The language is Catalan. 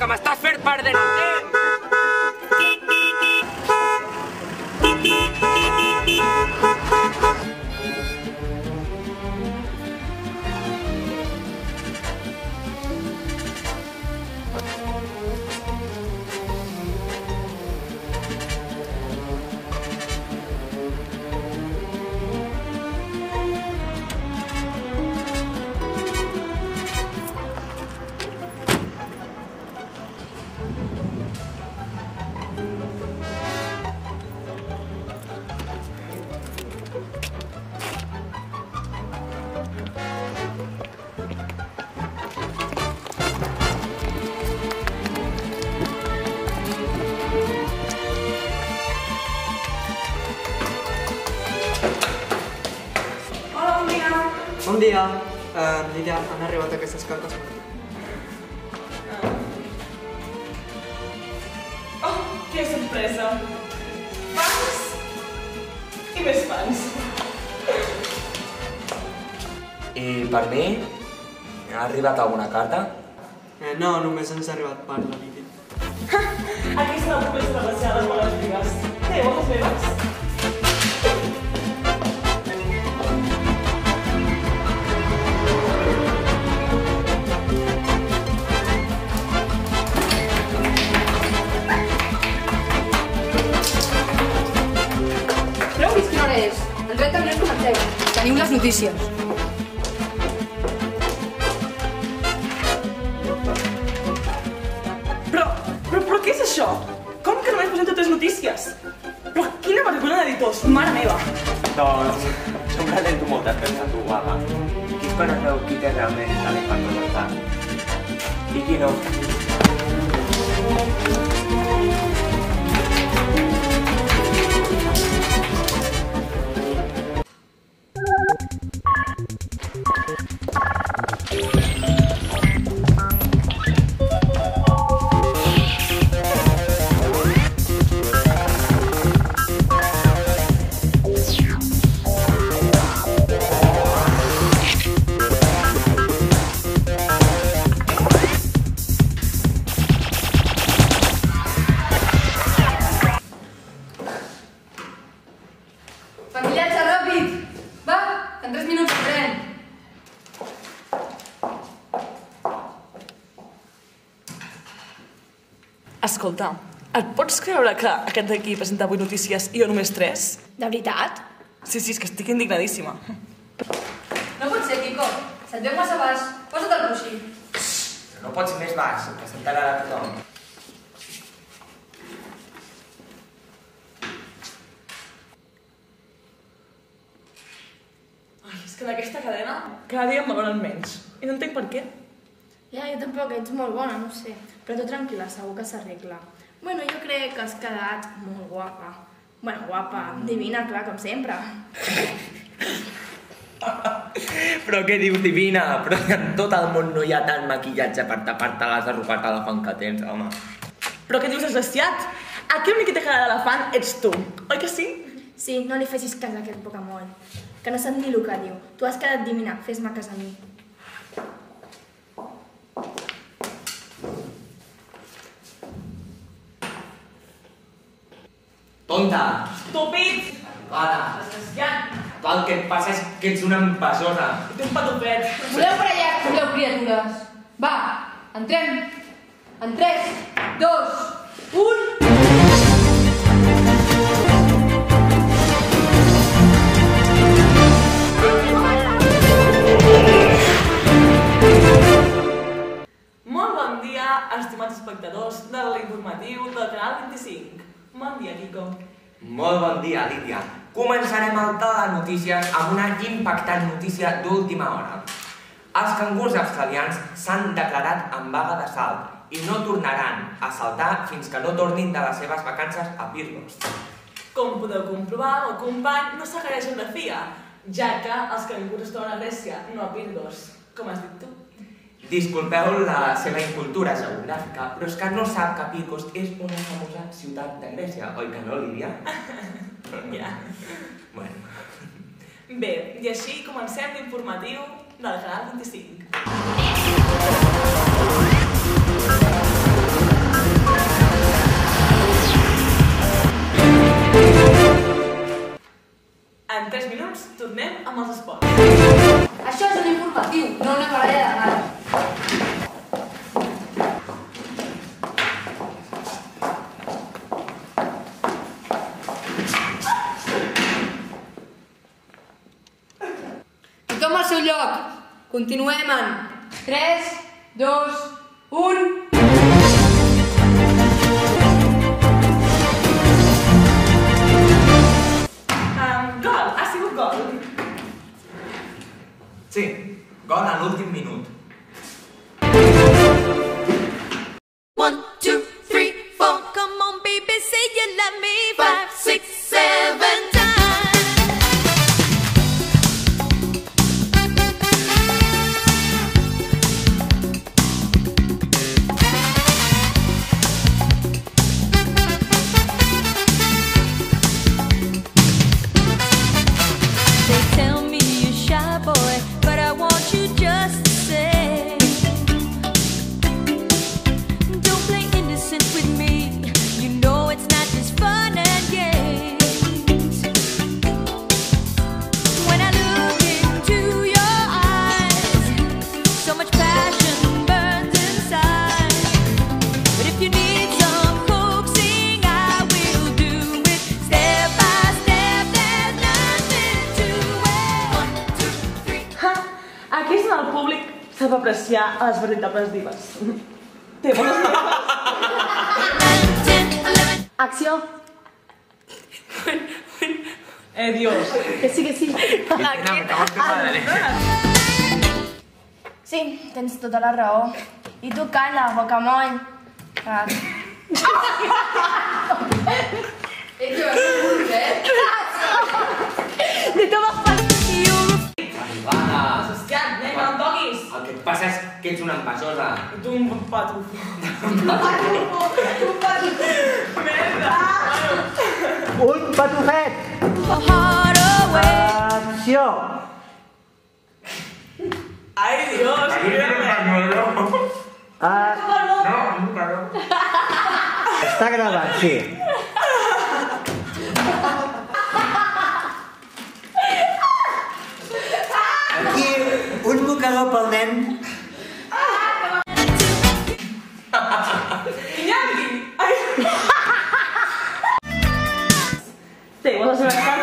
que m'estàs fent perdre el temps! Bon dia. Lídia, han arribat aquestes cartes per tu. Oh, que sorpresa! Fans i més fans. I per mi? Ha arribat alguna carta? No, només ens ha arribat per la Lídia. Aquesta la puc desgraciar les bones vigues. Té bones meves? No heu vist quina hora és? En 30 minuts comenceu. Teniu les notícies. Però què és això? Com que només presento 3 notícies? Però quina vergonya d'editors, mare meva! Doncs, sempre atento moltes coses a tu, guapa. Qui coneixeu qui té realment talent per presentar? I qui no? Maquillatge ràpid! Va, en 3 minuts entrem. Escolta, et pots creure que aquest d'aquí presenta 8 notícies i jo només 3? De veritat? Sí, és que estic indignadíssima. No pot ser, Kiko. Se't veu massa baix. Posa't el coixí. No pots ser més baix, que s'enterarà tothom. És que en aquesta cadena cada dia em valoren menys. I no entenc per què. Ja, jo tampoc, ets molt bona, no sé. Però tu tranquil·la, segur que s'arregla. Bueno, jo crec que has quedat molt guapa. Bueno, guapa, divina, clar, com sempre. Però què dius, divina? Però en tot el món no hi ha tant maquillatge per tapar-te les arrugues d'elefant que tens, home. Però què dius, desgraciat? Aquí l'únic que té cara d'elefant ets tu, oi que sí? Sí, no li facis cas a aquest Pokémon, que no sap ni el que diu. Tu has quedat divina, fes-me cas a mi. Tonta! Estúpid! Para! Desgraciat! Tu el que et passa és que ets una empesosa. Té un patufet. Voleu per allà, voleu, criatures? Va, entrem. En 3, 2, 1... Molt bon dia, estimats espectadors de l'informatiu del Canal 25. Bon dia, Kiko. Molt bon dia, Lídia. Començarem el tal de notícies amb una impactant notícia d'última hora. Els cangurs australians s'han declarat en vaga de salt i no tornaran a saltar fins que no tornin de les seves vacances a Pirlos. Com podeu comprovar, el company no segueix en la FIA, ja que els cangurs es troben a Grècia, no a Pirlos. Com has dit tu? Disculpeu la seva incultura geogràfica, però és que no sap que Pirgos és una famosa ciutat de Grècia, oi que no, Lídia? Ja. Bueno. Bé, i així comencem l'informatiu del Canal 25. Continuem en 3, 2, 1... Gol, ha sigut gol. Sí, gol a l'últim minut. 1, 2, 3, 4. Come on, baby, say you love me. 5, 6, 7 times. They tell me you're shy, boy, but I want you just the same. Don't play innocent with me. You know it's not just fun and games. When I look into your eyes, so much passion burns inside. But if you need some coaxing, I will do it step by step. There's nothing to it. 1, 2, 3. Ha! Aquí és on el públic sap apreciar a les veritables divas. Té bones divas. 10, 11. Acció. Dios. Que sí, que sí. No, me cago en tu madre. Sí, tens tota la raó. I tu calla, bocamoll. Ah. De totes parts. Va. Hòstia, nen, no em toquis. El que passa és que ets una envasosa. Tu un patufo. Merda. Un patufet! Heart away. Acció! Ai, Dios, mírame. Està gravat, sí. Aquí, un mocador pel nen. Iñaki. Ai. Té, vols saber